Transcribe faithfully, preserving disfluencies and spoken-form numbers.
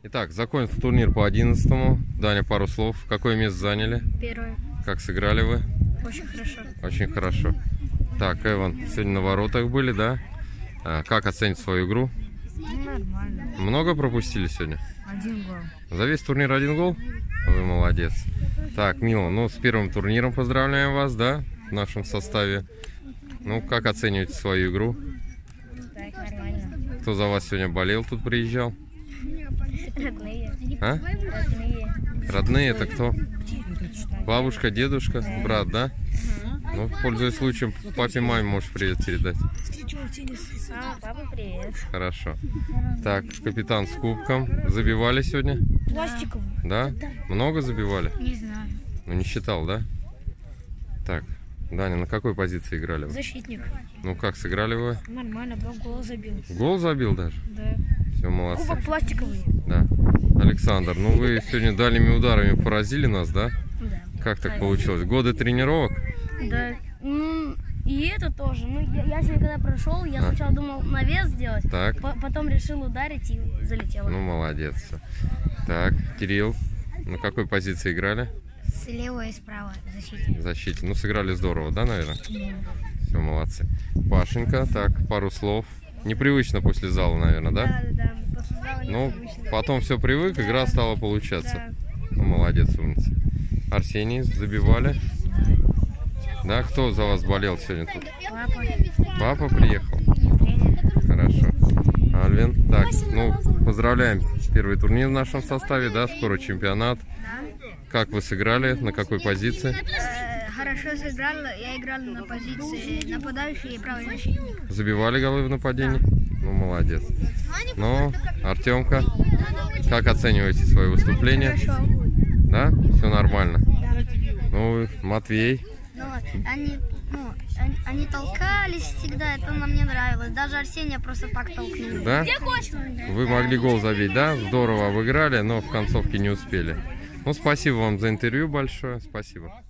Итак, закончился турнир по одиннадцатому. Даня, пару слов. Какое место заняли? Первое. Как сыграли вы? Очень хорошо. Очень хорошо. Так, Эван, сегодня на воротах были, да? А, как оценить свою игру? Нормально. Много пропустили сегодня? Один гол. За весь турнир один гол? Вы молодец. Так, Мила, ну с первым турниром поздравляем вас, да? В нашем составе. Ну, как оцениваете свою игру? Так, нормально. Кто за вас сегодня болел, тут приезжал? Родные. А? Родные. Родные это кто? Бабушка, дедушка, брат, да? Ну, пользуясь случаем, папе, маме можешь привет передать. А, папа, привет. Хорошо. Так, капитан с кубком. Забивали сегодня? Пластиковый. Да? Много забивали? Не знаю. Ну, не считал, да? Так, Даня, на какой позиции играли вы? Защитник. Ну, как сыграли вы? Нормально, два гола забил. Гол забил даже? Да. Все, молодцы. Кубок пластиковый. Да. Александр, ну вы сегодня дальними ударами поразили нас, да? Да. Как так получилось? Годы тренировок? Да. Ну, и это тоже. Ну, я, я сегодня когда прошел, я А. сначала думал навес сделать, Так. по- потом решил ударить и залетел. Ну, молодец. Так, Кирилл, на какой позиции играли? Слева и справа защитник. В защите. Ну, сыграли здорово, да, наверное? Все, молодцы. Пашенька, так, пару слов. Непривычно после зала, наверное, да? Да, да, да. После зала Ну, непривычно. потом все привык, игра стала получаться. Да. Ну, молодец, умница. Арсений, забивали? Да, кто за вас болел сегодня тут? Папа, Папа приехал? тренер. Хорошо. Альвин, так, ну, поздравляем. Первый турнир в нашем составе, да, скоро чемпионат. Да. Как вы сыграли, на какой позиции? Э, Хорошо сыграл, я играл на позиции нападающий и правый защитник. Забивали голы в нападении? Ну, молодец. Ну, Артемка, как оцениваете свое выступление? Хорошо. Да? Все нормально. Да. Ну, Матвей, Но они, ну, они, они толкались всегда, это нам не нравилось. Даже Арсения просто так толкнули. да? Вы могли гол забить, да? Здорово обыграли, но в концовке не успели. Ну, спасибо вам за интервью большое. Спасибо.